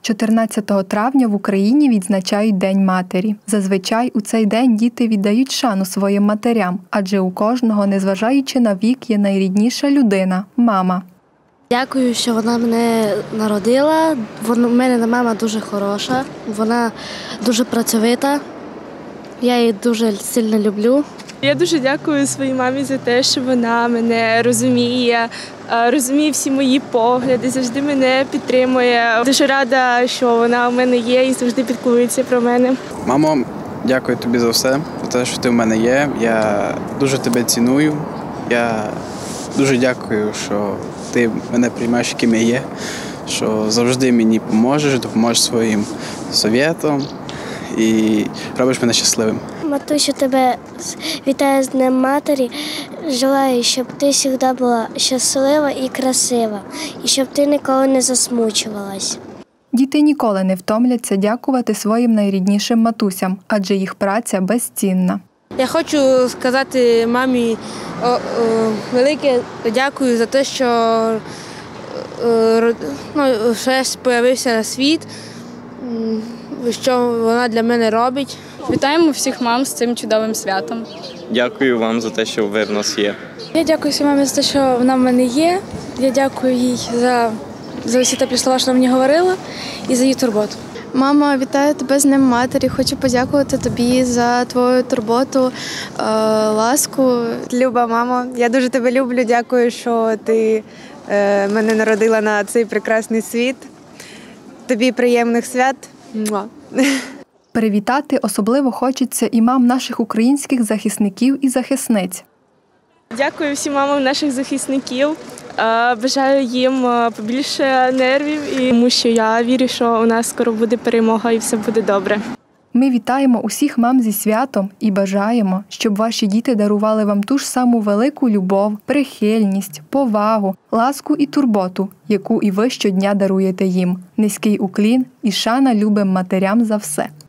14 травня в Україні відзначають День матері. Зазвичай у цей день діти віддають шану своїм матерям, адже у кожного, незважаючи на вік, є найрідніша людина – мама. Дякую, що вона мене народила. У мене мама дуже хороша, вона дуже працьовита. Я її дуже сильно люблю. Я дуже дякую своїй мамі за те, що вона мене розуміє, розуміє всі мої погляди, завжди мене підтримує. Дуже рада, що вона у мене є і завжди піклується про мене. Мамо, дякую тобі за все, за те, що ти в мене є. Я дуже тебе ціную. Я дуже дякую, що ти мене приймаєш, яким я є, що завжди мені допоможеш своїм совєтом і робиш мене щасливим. Матусю, тебе вітаю з Днем матері. Желаю, щоб ти завжди була щаслива і красива, і щоб ти ніколи не засмучувалась. Діти ніколи не втомляться дякувати своїм найріднішим матусям, адже їх праця безцінна. Я хочу сказати мамі велике дякую за те, що я з'явився на світ, що вона для мене робить. Вітаємо всіх мам з цим чудовим святом. Дякую вам за те, що ви в нас є. Я дякую своїй мамі за те, що вона в мене є. Я дякую їй за всі теплі слова, що вона мені говорила, і за її турботу. Мама, вітаю тебе з Днем матері. Хочу подякувати тобі за твою турботу, ласку. Люба мамо, я дуже тебе люблю. Дякую, що ти мене народила на цей прекрасний світ. Тобі приємних свят. Привітати особливо хочеться і мам наших українських захисників і захисниць. Дякую всім мамам наших захисників. Бажаю їм побільше нервів, тому що я вірю, що у нас скоро буде перемога і все буде добре. Ми вітаємо усіх мам зі святом і бажаємо, щоб ваші діти дарували вам ту ж саму велику любов, прихильність, повагу, ласку і турботу, яку і ви щодня даруєте їм. Низький уклін і шана любим матерям за все.